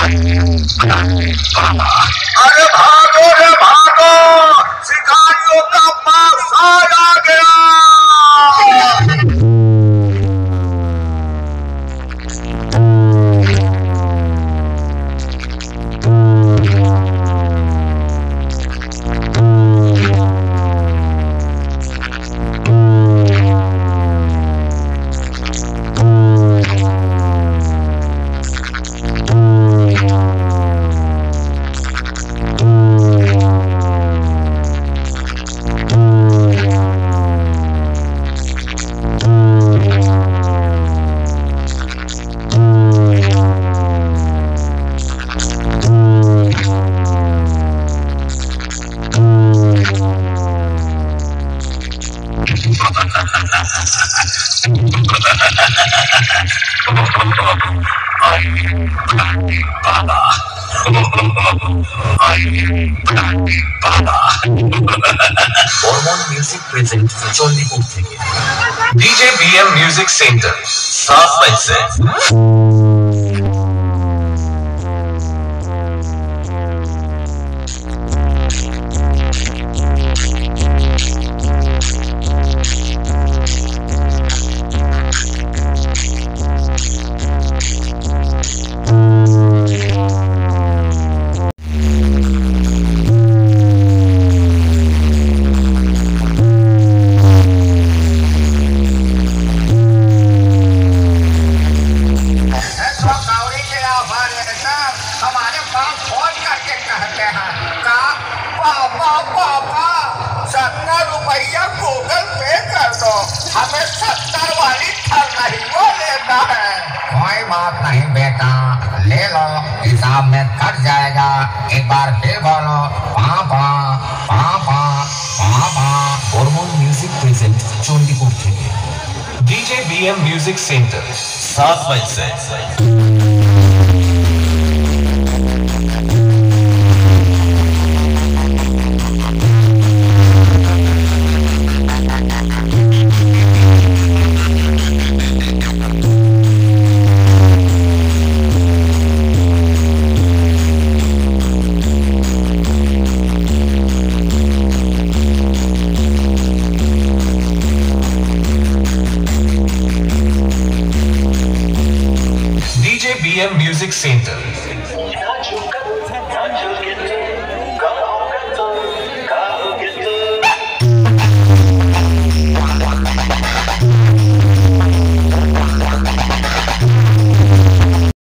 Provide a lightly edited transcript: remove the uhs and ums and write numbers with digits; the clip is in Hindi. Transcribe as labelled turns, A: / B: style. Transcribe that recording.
A: अरे भागो रे भागो, शिकारियों का मांसाहार आ गया।
B: Hormone Music present চণ্ডীপুর থেকে DJ BM Music Center 7 से
A: रुपया गूगल पे कर दो, हमें 70 वाली नहीं वो लेना है।
C: कोई बात नहीं बेटा, ले लो, हिसाब में कट जाएगा। एक बार फिर बोलो, पापा पापा पापा।
B: Hormone Music present চণ্ডীপুর থেকে DJ BM Music Center 7 से BM Music Center